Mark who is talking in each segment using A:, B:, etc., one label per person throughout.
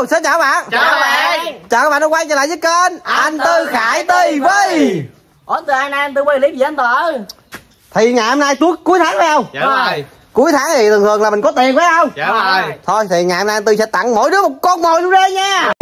A: Hello, xin chào bạn.
B: Chào bạn.
A: Chào các bạn đã quay trở lại với kênh Anh Tư Khải TV.
B: Ủa từ nay anh Tư quay clip gì anh Tư ơi?
A: Thì ngày hôm nay cuối tháng phải không?
B: Dạ rồi.
A: Cuối tháng thì thường là mình có tiền phải không?
B: Dạ rồi.
A: Thôi thì ngày hôm nay anh Tư sẽ tặng mỗi đứa một con mồi luôn đây nha.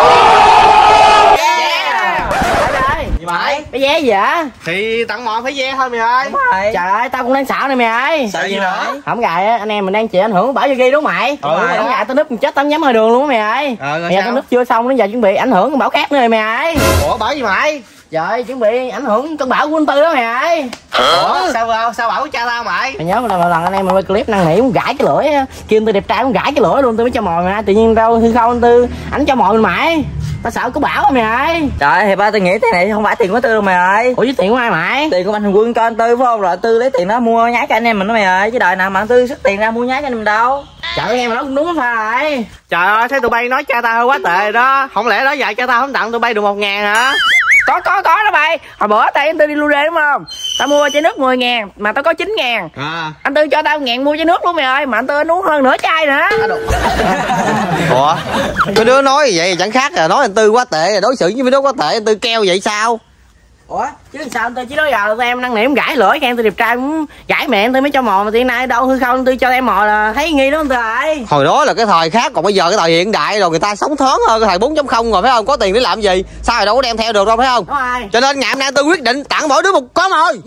B: Gì mày? Cái vé gì vậy?
A: Thì tặng mồi phải ve thôi mày ơi.
B: Trời ơi tao cũng đang xạo này mày ơi.
A: Sợ gì nữa?
B: Không gài anh em mình đang chịu ảnh hưởng bảo ghi đúng không mày? Không gài tao núp chết tao nhắm ngoài đường luôn á mày ơi. Mày tao núp chưa xong đến giờ chuẩn bị ảnh hưởng con bão khác nữa rồi mày ơi.
A: Ủa bảo gì mày?
B: Trời chuẩn bị ảnh hưởng cơn bão của anh Tư đó mày ơi.
A: Ủa sao bảo của cha tao mày?
B: Mày nhớ lần anh em mình quay clip năn nỉ muốn gãi cái lưỡi kêu anh Tư đẹp trai muốn gãi cái lưỡi luôn tôi mới cho mồi mày. Tự nhiên đâu hư không anh Tư ảnh cho mồi mình mày. Tao sợ có bão mày ơi.
C: Trời thì ba tao nghĩ thế này không phải tiền của Tư đâu mày ơi.
B: Ủa với tiền của ai mày?
C: Tiền của Mạnh Thường Quân cho anh Tư phải không? Rồi Tư lấy tiền đó mua nhái cho anh em mình đó mày ơi. Chứ đời nào mà anh Tư xuất tiền ra mua nhái cho anh em mình đâu.
B: Trời ơi em mà nói cũng đúng không phải.
A: Trời ơi thấy tụi bay nói cha tao hơi quá tệ đó. Không lẽ nói vậy cha tao không tặng tụi bay được 1.000 hả?
B: Có đó bay. Hồi bữa tao anh Tư đi Lude đúng không? Tao mua chai nước 10.000 mà tao có 9.000. Anh Tư cho tao 1.000 mua chai nước luôn mày ơi. Mà anh Tư uống hơn nửa chai nữa.
A: Ủa cái đứa nói vậy thì chẳng khác là nói anh Tư quá tệ, đối xử với đứa quá tệ anh Tư keo vậy sao?
B: Ủa chứ sao anh Tư chứ đó giờ em năn nỉ em gãi lưỡi em Tư đẹp trai cũng gãi mẹ anh Tư mới cho mồi mà tiền nay đâu hư không anh Tư cho em mồi là thấy nghi đó anh Tư ơi.
A: Hồi đó là cái thời khác còn bây giờ cái thời hiện đại rồi người ta sống thoáng hơn cái thời 4.0 rồi phải không? Có tiền để làm gì? Sao rồi đâu có đem theo được đâu phải không?
B: Đúng rồi.
A: Cho nên ngày hôm nay tôi quyết định tặng mỗi đứa một con mồi.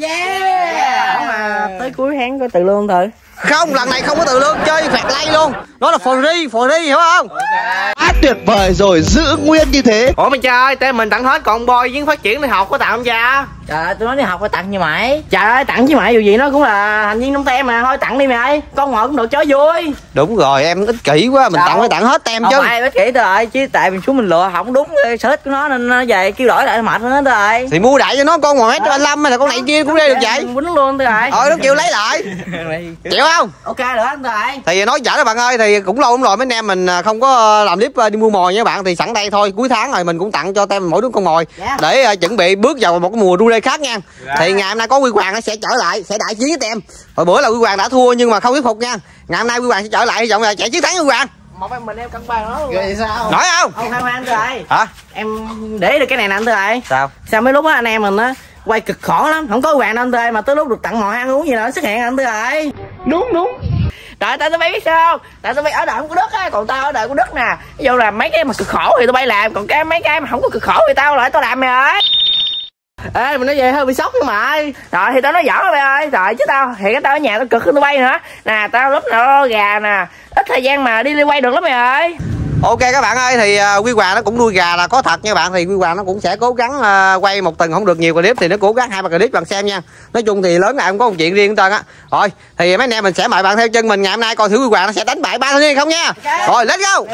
B: Yeah. Mà tới cuối tháng có từ lương thử.
A: Không, lần này không có từ lương, chơi phạt lay luôn. Nó là free hiểu không?
D: Quá tuyệt vời rồi, giữ nguyên như thế.
A: Ủa mày cha ơi, tên mình tặng hết còn boy với phát triển đi học có tặng không cha?
C: Trời ơi tôi nói đi học phải tặng như mày.
B: Trời ơi tặng chứ mày dù gì nó cũng là thành viên trong tem mà thôi tặng đi mày ơi. Con ngồi cũng được cho vui.
A: Đúng rồi em ích kỷ quá, mình tặng phải tặng hết tem chứ.
C: Không ai ích kỷ rồi chứ tại mình xuống mình lựa không đúng sở thích của nó nên nó về kêu đổi lại mệt hơn rồi.
A: Thì mua đại cho nó con 1m35 hay là con này kia cũng đi được vậy.
B: Quýnh luôn rồi.
A: Nó chịu lấy lại. Chịu không?
B: Ok được anh rồi.
A: Thì nói chở đó bạn ơi, thì cũng lâu lắm rồi mấy anh em mình không có làm clip đi mua mồi nha bạn. Thì sẵn đây thôi, cuối tháng rồi mình cũng tặng cho tem mỗi đứa con mồi để chuẩn bị bước vào một cái mùa đu dê khác nha. Thì ngày hôm nay có Quy Hoàng nó sẽ trở lại, sẽ đại chiến với tem. Hồi bữa là Quy Hoàng đã thua nhưng mà không thuyết phục nha. Ngày hôm nay Quy Hoàng sẽ trở lại, hy vọng là chạy chiến thắng Quy Hoàng.
B: Một mình em cân bằng nó luôn.
C: Vậy sao?
A: Nổi không?
B: Không khoan rồi.
A: Hả?
B: Em để được cái này nè anh rồi.
A: Sao
B: mấy lúc á anh em mình á quay cực khổ lắm, không có Quy Hoàng đâu anh tươi mà tới lúc được tặng mồi ăn uống gì là nó xuất hiện anh tươi rồi. Đúng. Trời tại tụi bay biết sao không? Tại tụi bay ở đời của đất á, còn tao ở đời của đất nè. Ví dụ là mấy cái mà cực khổ thì tụi bay làm, còn mấy cái mà không có cực khổ thì tao lại tao làm mày ơi. Ê mình nói về hơi bị sốc chứ mày. Rồi thì tao nói giỡn mày ơi. Trời chứ tao thì cái tao ở nhà tao cực hơn tụi bay nữa. Nè tao lúc nào gà nè, ít thời gian mà đi quay được lắm mày ơi.
A: Ok các bạn ơi, thì Quy Hoàng nó cũng nuôi gà là có thật nha bạn. Thì Quy Hoàng nó cũng sẽ cố gắng quay một tuần không được nhiều clip thì nó cố gắng 2-3 clip bạn xem nha. Nói chung thì lớn nào cũng có một chuyện riêng trơn á. Rồi thì mấy anh em mình sẽ mời bạn theo chân mình ngày hôm nay coi thử Quy Hoàng nó sẽ đánh bại ba thanh niên không nha. Rồi let's go.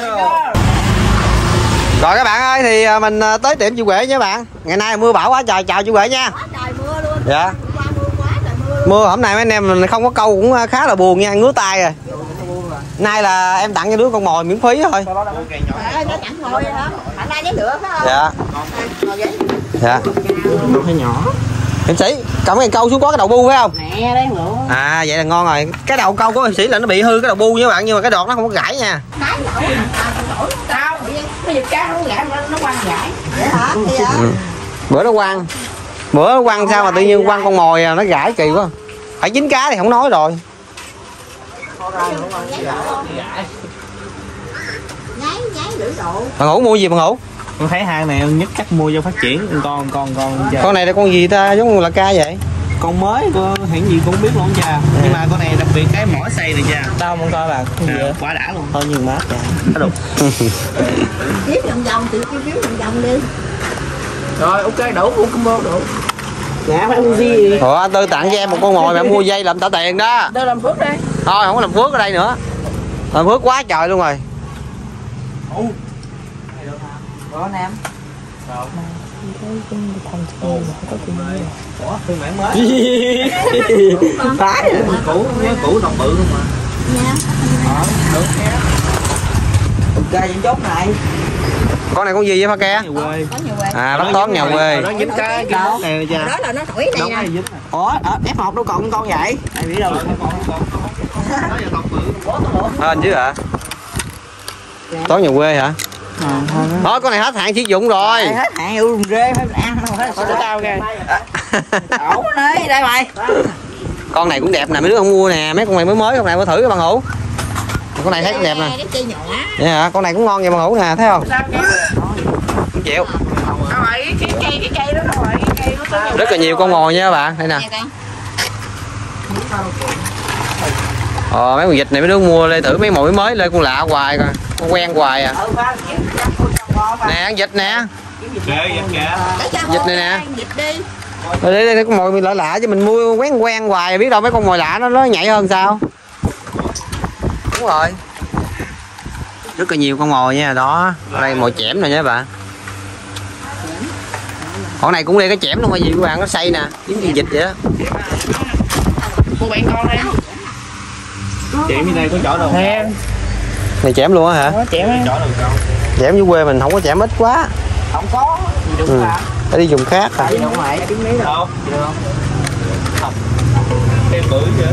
A: Rồi các bạn ơi, thì mình tới tiệm chị Huệ nha bạn. Ngày nay mưa bão quá trời, chào chị Huệ nha.
E: Trời mưa luôn.
A: Dạ.
E: Quá trời
A: Mưa hôm nay mấy anh em mình không có câu cũng khá là buồn nha, ngứa tay rồi. Nay là em tặng cho đứa con mồi miễn phí thôi.
E: nó tặng mồi hả? Tặng ra giấy lửa phải không?
A: Dạ. Dạ.
B: Hơi nhỏ.
A: Em Sĩ, cầm cái câu xuống có cái đầu bu phải không?
B: Nè đấy luôn.
A: À vậy là ngon rồi. Cái đầu câu của em Sĩ là nó bị hư cái đầu bu nha bạn, nhưng mà cái đọt nó không có gãy nha.
B: Sao? Cái vịt cá không gãy nó quăng gãy.
E: Vậy hả?
A: Bữa nó quăng sao mà tự nhiên quăng con mồi nó gãy kỳ quá. Phải dính cá thì không nói rồi.
E: Nháy lưỡi độ.
A: Bà Ngủ mua gì bà Ngủ?
F: Con thấy hang này nhất chắc mua cho phát triển
A: Con này là con gì ta, giống là ca vậy?
F: con mới con hãng gì cũng biết luôn cha. Nhưng mà con này đặc biệt cái mỏ xay này cha.
C: Tao không coi bạn.
F: Quá đã luôn.
C: Thôi nhưng mát cha.
F: Đúng.
E: Tiếp vòng tự phiếu vòng đi.
B: Rồi ok đủ combo đủ. Dạ phải mua gì?
A: Ủa anh Tư tặng cho em một con mồi mà em mua dây làm trả tiền đó.
B: Tôi làm phước đây.
A: Thôi không có làm phước ở đây nữa. Làm phước quá trời luôn rồi.
C: Có nam.
F: Ủa phiên bản mới.
B: Phá
F: cũ đồng bự không mà.
E: Nha.
F: Được.
C: Ok vậy chốt này.
A: Con này con gì vậy Pha Ke? À bắt toán nhà quê.
F: Nó dính cái món này cha.
E: Đó là nó thổi này nè.
C: Ủa F1 đâu còn con vậy? Ai biết đâu.
A: Hên chứ hả? Toán nhà quê hả? Thôi con này hết hạn sử dụng rồi.
C: Hết hạn yêu rùng rê phải ăn không hết sữa tao kìa. Ổn đấy, đây mày.
A: Con này cũng đẹp nè, mấy đứa không mua nè, mấy con này mới con này có thử cái bằng hữu. Con này thấy cũng đẹp nè. Vậy hả? Con này cũng ngon vậy bằng hữu nè, thấy không? Không chịu.
B: Cái cây đó rồi, cái cây nó
A: Rất là nhiều con mồi nha các bạn, đây nè. Mấy con vịt này mấy đứa mua lên thử mấy mồi mới lên, con lạ hoài coi, con quen hoài à. Nè ăn vịt nè. Vịt này nè. Rồi đây con mồi lạ lạ chứ mình mua quen hoài, biết đâu mấy con mồi lạ nó nhạy hơn sao. Đúng rồi. Rất là nhiều con mồi nha, đó. Ở đây mồi chẻm rồi nha các bạn. Con này cũng đi cái chẻm luôn hay gì các bạn, nó xay nè, giống như vịt vậy đó.
B: Cô bạn con đây.
F: Chẻm như này có chỗ đâu.
A: Này chẻm luôn á hả? Chẻm dưới quê mình không có chẻm ít quá.
C: Không có.
A: Phải đi dùng khác à.
C: Đâu mày, kiếm mấy đâu.
F: Em bự vậy.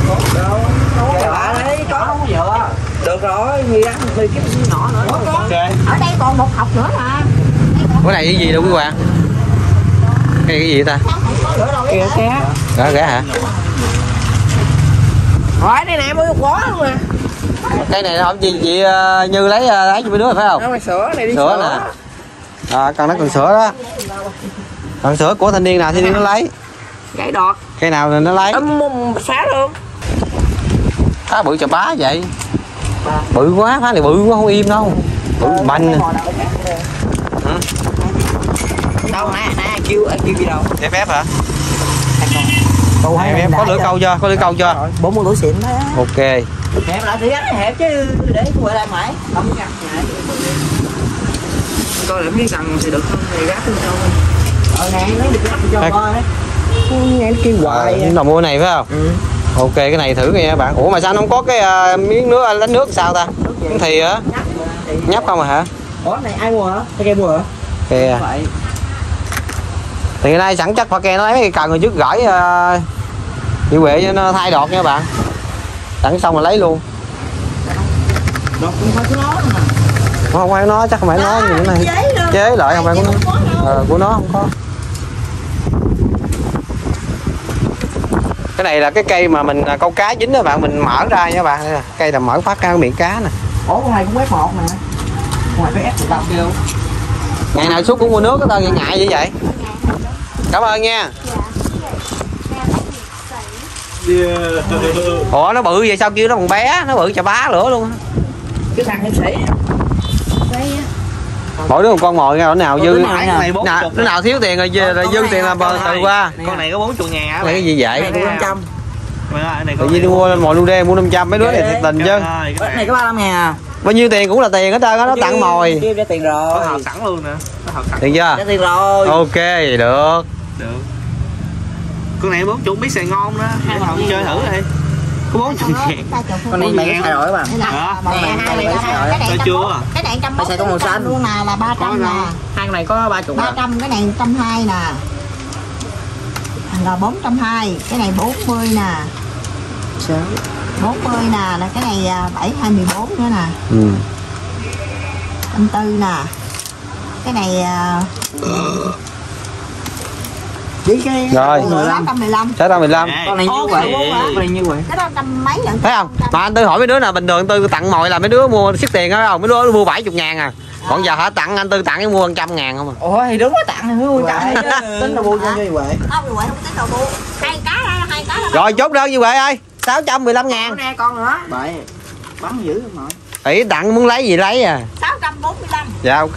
C: Đấy, có không vợ. Được rồi, người ăn người kiếm nhỏ nữa.
E: Ở đây còn một học nữa mà.
A: Cái này cái gì đâu quý bạn? Cái gì vậy ta?
C: Kìa cá.
A: Gã hả?
B: Rồi đây nè mua quá luôn nè.
A: Cây này không chị Như lấy cho mấy đứa rồi phải không?
B: Nó sữa này đi
A: sữa nè. Cần nó cần sữa đó. Cần sữa của thanh niên nào thanh niên nó lấy.
B: Gãy đọt.
A: Cây nào thì nó lấy.
B: Phá luôn.
A: Phá bự chà bá vậy. Bự quá, phá này bự quá không im đâu. Bự banh nè.
C: Đâu nè, kêu gì đâu.
A: Để phép hả? Em có lưỡi câu chưa? Có lưỡi câu chưa?
C: 40 lưỡi xịn đó.
A: Ok.
C: Hẹp lại thì gắn hẹp chứ để quay lại mãi. Không gắn lại. Coi làm cái rằng thì được không? Thì gác lên đâu. Nè, nó được gác cho coi. Nghe nó kêu hoài.
A: Nó mua này phải không? Ok, cái này thử nghe bạn. Ủa mà sao nó không có cái miếng nước đánh nước sao ta? Thì hả? Nhấp không à hả?
C: Ủa này ai mua hả? Cái kia mua hả?
A: Kìa. Thì nay sẵn chắc phải kè nó lấy mấy cái cần rồi trước gửi chị Huệ cho nó thay đọt nha bạn. Sẵn xong rồi lấy luôn.
C: Đọt cũng phải của nó mà.
A: Không phải nó, chắc không phải nó như cái này. Chế lại không phải của nó. Của nó không có. Cái này là cái cây mà mình câu cá dính đó bạn, mình mở ra nha bạn. Đây, cây là mở phát ra cái miệng cá nè.
C: Ủa con này cũng quét một nè. Ngoài phải ép tao kêu.
A: Ngày nào suốt cũng mua nước, cái tao ngại vậy vậy. Cảm ơn nha. Ủa nó bự vậy sao kêu nó còn bé, nó bự chà bá lửa luôn.
C: Cái thằng hiệp sĩ.
A: Mỗi đứa một con mồi nha, nào dư
F: đứa
A: nào thiếu tiền rồi dư tiền là từ qua.
F: Con này có 40.000 á.
A: Cái gì vậy?
C: 500.
A: Tự nhiên đi mua mồi lưu đê mua 500, mấy đứa này thiệt tình chứ.
C: Cái này có 35.000 à.
A: Bao nhiêu tiền cũng là tiền hết trơn á, nó tặng mồi.
C: Kêu ra tiền rồi.
F: Có hộp sẵn luôn nè.
A: Tiền chưa?
C: Ra tiền rồi.
A: Ok, được.
F: Con này 40 biết xài ngon đó. Để không chơi thử đi. Có 40.000.
C: Con này mày xài rồi các bạn.
F: Coi chưa?
E: Cái này 100
C: xài con màu xanh
E: luôn nè, là 300 nè.
B: Hai này có 30.
E: 300, cái này 120 nè. Là 420, cái này 40 nè. 40 nè, là cái này 724 nữa nè. 54 nè. Cái này
A: rồi
E: 615.
A: 615.
C: Con này nhiêu vậy? Con này nhiêu vậy?
E: Cái đó trăm mấy lần.
A: Thấy không? Mà anh Tư hỏi mấy đứa nào bình thường Tư tặng mồi là mấy đứa mua xích tiền đó không? Mấy đứa mua 70.000 à. Còn giờ hả tặng anh Tư tặng cái mua 100.000 không à.
C: Ủa thì đúng quá tặng thì mới mua chạy chứ. Tính là mua cho như vậy.
E: Không, Huệ không tính đâu mua. Hai cá đó.
A: Rồi chốt đơn như vậy ơi. 615.000.
B: Nè con nữa.
C: Vậy. Bắn dữ không nội.
A: Tỷ tặng muốn lấy gì lấy à.
E: 645.
A: Dạ ok.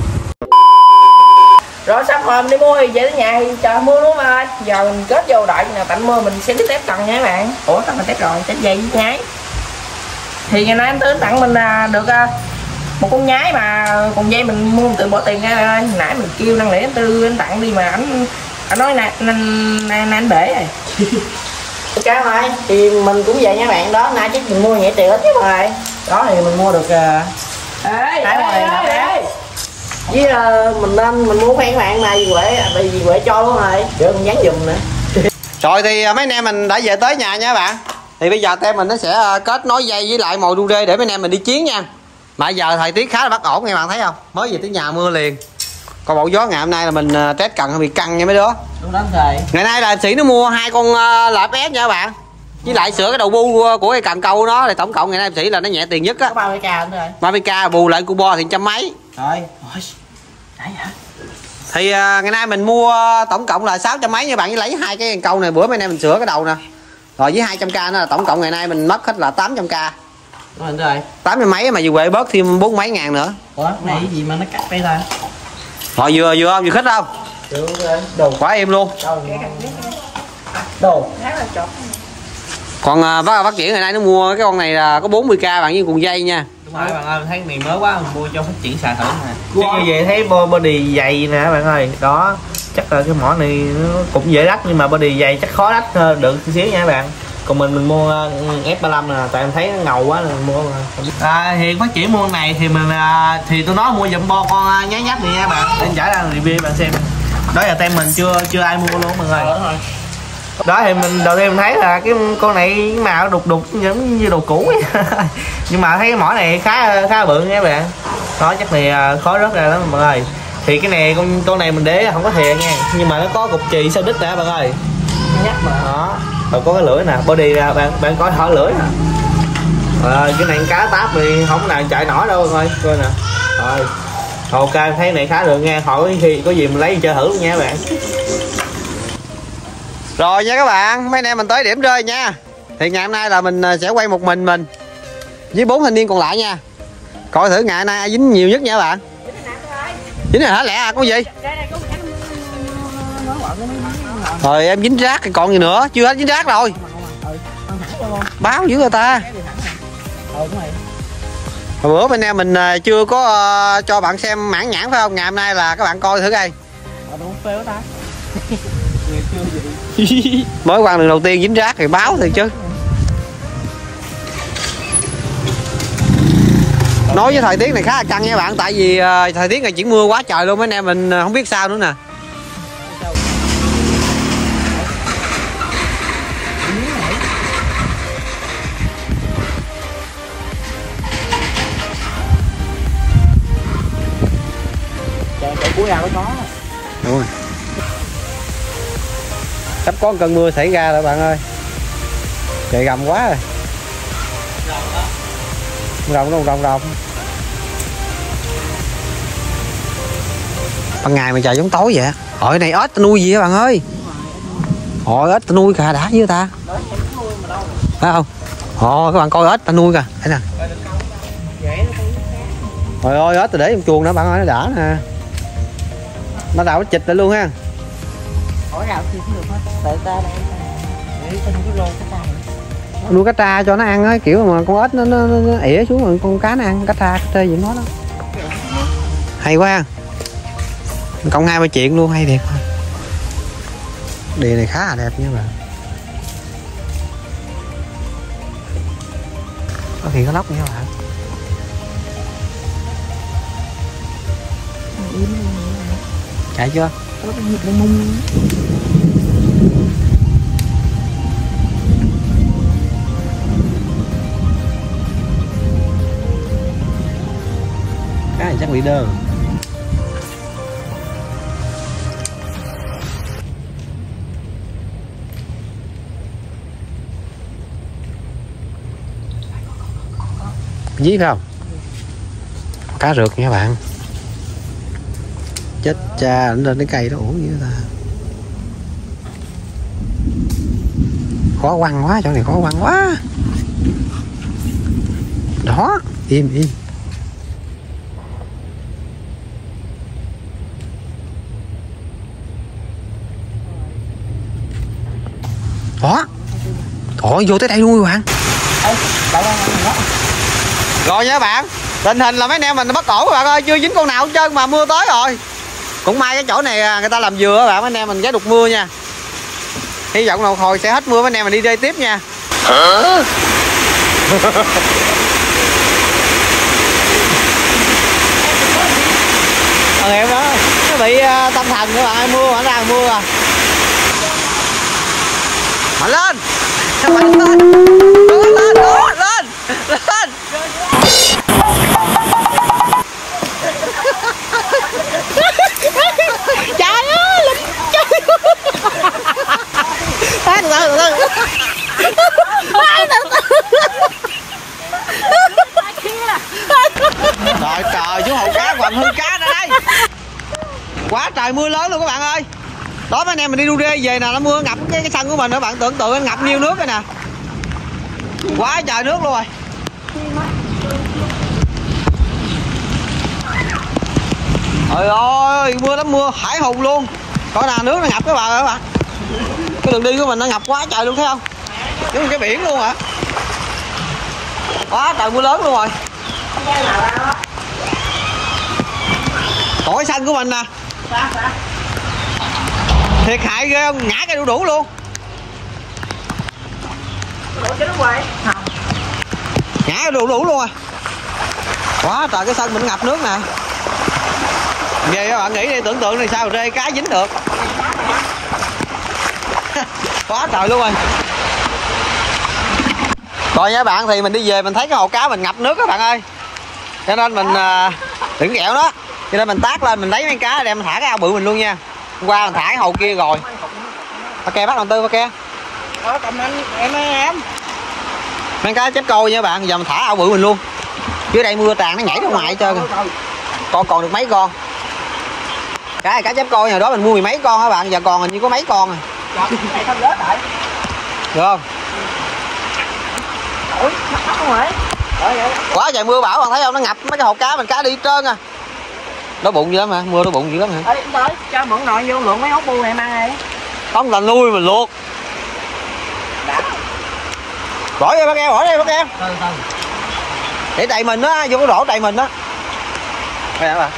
B: Rồi sắp hôm đi mua thì về tới nhà thì chờ mưa luôn mà. Giờ mình kết vô đợi nào tạnh mưa mình sẽ đi test cần nha các bạn. Ủa tặng mình test rồi, test dây với nhái. Thì ngày nay anh Tư tặng mình được một con nhái mà còn dây mình mua tự bỏ tiền ra. Nãy mình kêu năng lẽ anh Tư anh tặng đi mà anh nói anh bể rồi. Ok rồi, thì mình cũng vậy nha bạn. Đó, nãy chắc mình mua nhẹ tiền ít chứ rồi. Đó thì mình mua được hai con này với mình mua khoan các bạn mà dì Huệ cho luôn rồi. Để mình dán giùm nữa.
A: Rồi thì mấy anh em mình đã về tới nhà nha các bạn. Thì bây giờ tem mình nó sẽ kết nối dây với lại mồi đu đê để mấy anh em mình đi chiến nha. Mà giờ thời tiết khá là bất ổn, nghe bạn thấy không? Mới về tới nhà mưa liền. Còn bộ gió ngày hôm nay là mình test cần hơi bị căng nha mấy đứa.
C: Đúng lắm rồi.
A: Ngày nay là Sĩ nó mua 2 con LFS nha các bạn. Với lại sửa cái đầu bu của cái cần câu nó, thì tổng cộng ngày nay Sĩ là nó nhẹ tiền nhất á.
C: Có 30k nữa rồi.
A: 30k bù lại cubo thì trăm mấy.
C: Rồi. Đấy hả?
A: Thì ngày nay mình mua tổng cộng là 600 mấy nha bạn, với lấy 2 cái cần câu này bữa mấy nay mình sửa cái đầu nè. Rồi với 200k nữa là tổng cộng ngày nay mình mất hết là 800k.
C: Rồi.
A: 800 mấy mà vừa quệ bớt thêm 4 mấy ngàn nữa.
C: Ủa, này cái gì mà nó cắt đây ta?
A: Rồi vừa không, vừa khích không?
C: Được rồi. Đồ
A: Quá im luôn.
C: Đồ.
A: Còn bác triển ngày nay nó mua cái con này là có 40k bạn, với cuộn dây nha.
F: Đúng rồi bạn ơi, thấy này mới quá, mình mua cho phát triển xài thử nè. Chứ như vậy thấy body dày nè bạn ơi. Đó, chắc là cái mỏ này nó cũng dễ đắt, nhưng mà body dày chắc khó đắt được chút xíu nha các bạn. Còn mình mua F35 nè, tại em thấy nó ngầu quá là mua mà. Hiện phát triển mua con này thì mình thì tôi nói mua dùm bo con nhái nhách này nha bạn. Em trả ra review bạn xem. Đó giờ tem mình chưa ai mua luôn mọi người. Đó thì mình đầu tiên mình thấy là cái con này màu đục giống như đồ cũ ấy. Nhưng mà thấy cái mỏ này khá bự nha các bạn. Đó chắc này khó rớt ra lắm mọi người. Thì cái này con này mình để không có thiệt nha, nhưng mà nó có cục chì sao đít nè bạn ơi.
C: Nhắc mà.
F: Đó, rồi có cái lưỡi nè, body ra bạn coi thỏ lưỡi nè. Cái này cá táp thì không nào chạy nổi đâu thôi, coi nè. Rồi. Ok, thấy này khá được nha, hỏi khi có gì mình lấy chơi thử luôn nha các bạn.
A: Rồi nha các bạn, mấy anh em mình tới điểm rơi nha. Thì ngày hôm nay là mình sẽ quay một mình với 4 thanh niên còn lại nha. Coi thử ngày nay ai dính nhiều nhất nha các bạn. Dính rồi hả? Lẹ à, có gì? Rồi em dính rác thì còn gì nữa, chưa hết dính rác rồi. Báo dữ người ta. Hồi bữa bên em mình chưa có cho bạn xem mãn nhãn phải không? Ngày hôm nay là các bạn coi thử coi. Mới quăng lần đầu tiên dính rác thì báo thì chứ. Nói với thời tiết này khá là căng nha bạn, tại vì thời tiết này chuyển mưa quá trời luôn, mấy anh em mình không biết sao nữa nè.
C: Cuối nào nó có.
A: Đúng rồi. Sắp có cơn mưa xảy ra rồi bạn ơi. Trời gầm quá rồi. Rồng. Ban ngày mà trời giống tối vậy. Ở này ếch nuôi gì á bạn ơi. Ôi ếch nuôi kìa, đã với ta. Phải không? Các bạn coi ếch ta nuôi kìa. Thấy nè. Trời ơi ếch ta để trong chuồng nữa bạn ơi, nó đã nè. Nó đào nó chịch lại luôn ha.
C: Ủa nào thì cũng được hết. Tự ta đây. Để ta nuôi cái cá tra.
A: Nuôi cá tra cho nó ăn á, kiểu mà con ếch nó ỉa xuống rồi con cá nó ăn, cá tra cá tê gì nó đó. Hay quá. Cộng 2-3 chuyện luôn, hay thiệt. Đề này khá là đẹp nha bạn. Có thì có lóc nha bạn. Chạy chưa? Cái này chắc bị đơ. Dí phải không? Cá rượt nha bạn. Chết cha, lên cái cây đó uổng như ta. Khó quăng quá, chỗ này khó quăng quá. Đó, im. Đó. Thôi vô tới đây luôn các bạn. Rồi nha các bạn, tình hình là mấy anh em mình nó bất ổn các bạn ơi, chưa dính con nào hết trơn mà mưa tới rồi. Cũng may cái chỗ này người ta làm dừa các bạn, mấy anh em mình ghé đục mưa nha. Hy vọng là hồi sẽ hết mưa mấy anh em mình đi chơi tiếp nha. Thằng em đó nó bị tâm thần các bạn ơi, mưa mà ra mưa à. Mạnh lên. Mạnh lên. Lên. trời mưa lớn luôn các bạn ơi. Đó mấy anh em mình đi đu rê về nè, nó mưa ngập cái sân của mình, các bạn tưởng tượng nó ngập nhiêu nước rồi nè. Quá trời nước luôn rồi. Trời ơi, mưa lắm, mưa hải hùng luôn. Coi nào nước nó ngập các bạn. Cái đường đi của mình nó ngập quá trời luôn, thấy không? Giống cái biển luôn hả? Quá trời mưa lớn luôn rồi. Còn cái sân của mình nè. Thiệt hại ghê không? Ngã cây đu đủ luôn. Ngã cây đu đủ luôn à. Quá trời cái sân mình ngập nước nè. Về các bạn nghĩ đi, tưởng tượng này sao rê cá dính được. Quá trời luôn rồi. Rồi nha bạn, thì mình đi về mình thấy cái hồ cá mình ngập nước các bạn ơi. Cho nên mình đừng kẹo đó. Cho nên mình tác lên mình lấy mấy cá đem thả cái ao bự mình luôn nha. Hôm qua mình thả cái hồ kia rồi. Ok bắt đầu tư ok.
B: Cầm em.
A: Mấy cá chép câu nha bạn, giờ mình thả ao bự mình luôn. Dưới đây mưa tràn nó nhảy ra ngoài hết trơn. Con còn được mấy con. Cái này cá chép coi hồi đó mình mua 10 mấy con các bạn, giờ còn hình như có mấy con rồi. Được không? Quá trời mưa bão bạn thấy không, nó ngập mấy cái hồ cá mình, cá đi trơn à. Đói bụng dữ lắm hả? Mưa đói bụng dữ lắm hả?
B: Tới cho mượn nồi vô lượng mấy hốc bu này mang đi.
A: Không là nuôi mình luộc. Bỏ vô bác em, bỏ đi bác em. Để đầy mình á, vô cái rổ đầy mình á. Đây các bạn.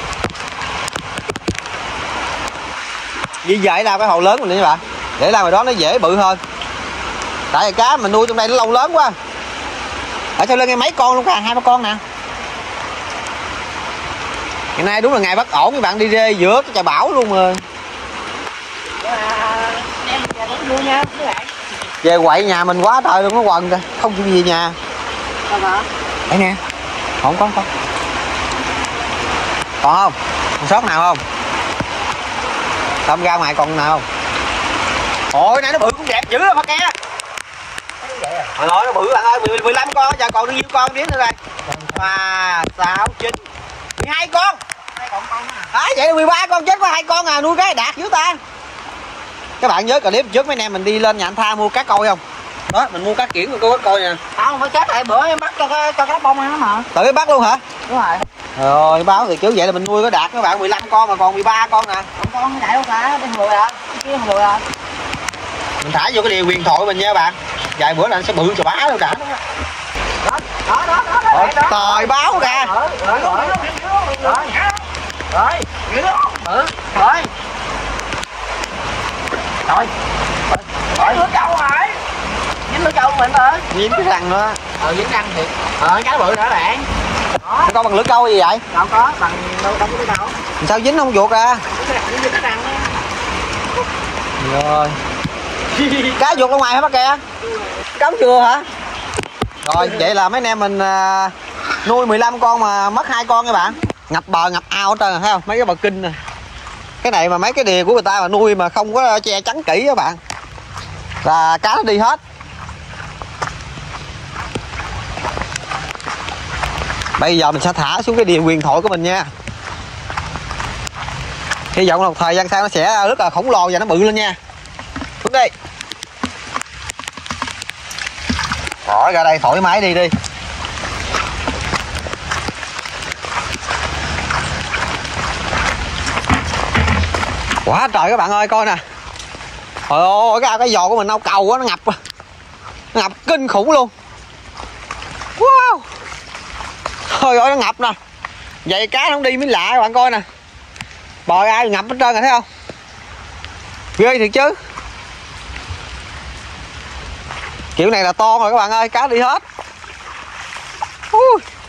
A: Vì vậy là cái hồ lớn mình đi các bạn. Để làm rồi đó nó dễ bự hơn. Tại vì cá mình nuôi trong đây nó lâu lớn quá. Ở sau lưng em mấy con luôn cả, 2-3 con nè. Ngày nay đúng là ngày bất ổn các bạn, đi rê giữa cái trời bão luôn rồi. Về quậy nhà mình quá trời luôn, nó quần kìa, không chịu về nhà. Đây nè. Không có. Còn không? Còn sót nào không? Tôm ra ngoài còn nào không? Ôi này nó bự cũng đẹp dữ lắm kia. Trời ơi nó bự bạn ơi, 15 con, giờ còn nhiêu con đếm nữa đây. 3, 6, 9, 12 con. Đấy vậy là 13 con, chết có 2 con à, nuôi cái đạt dữ ta. Các bạn nhớ clip trước mấy anh em mình đi lên nhà anh Tha mua cá coi không? Đó, mình mua cá kiển con cá coi nè.
B: Không phải chết tại bữa em bắt cho cá bông ăn đó mà.
A: Tự em bắt luôn hả?
B: Đúng rồi.
A: Rồi báo thì chứ vậy là mình nuôi có đạt các bạn, 15 con mà còn 13 con nè.
B: Không con cái đại đâu cả, đây hồi rồi. Kia hồi rồi.
A: Mình thả vô cái điều huyền thoại mình nha bạn. Vài bữa là anh sẽ bự cho bá luôn cả.
B: Đó.
A: Tòi báo ra.
B: Rồi. Rồi. Lưỡi câu rồi. Dính lưỡi câu mình ơi.
A: Dính cái răng nữa.
B: Dính răng thiệt. Cá bự nữa bạn.
A: Đó. Con bằng lưỡi câu gì vậy?
B: Đâu có, bằng đâu có cái đâu.
A: Sao dính không vuột ra?
B: Dính cái răng đó.
A: Rồi. Cá vuột ra ngoài hả bác kìa? Cấm chưa hả? Rồi vậy là mấy anh em mình nuôi 15 con mà mất 2 con các bạn. Ngập bờ ngập ao hết trơn thấy không? Mấy cái bờ kinh nè. Cái này mà mấy cái đìa của người ta mà nuôi mà không có che chắn kỹ các bạn là cá nó đi hết. Bây giờ mình sẽ thả xuống cái đìa huyền thoại của mình nha. Hy vọng là một thời gian sau nó sẽ rất là khổng lồ và nó bự lên nha. Xuống đi. Khỏi ra đây thoải mái đi. Quá trời các bạn ơi, coi nè. Trời ơi cái giò của mình nâu cầu quá, nó ngập kinh khủng luôn. Wow. Trời ơi nó ngập nè. Vậy cá nó không đi mới lạ các bạn coi nè. Bò ai ngập hết trơn rồi thấy không? Ghê thiệt chứ. Kiểu này là to rồi các bạn ơi, cá đi hết.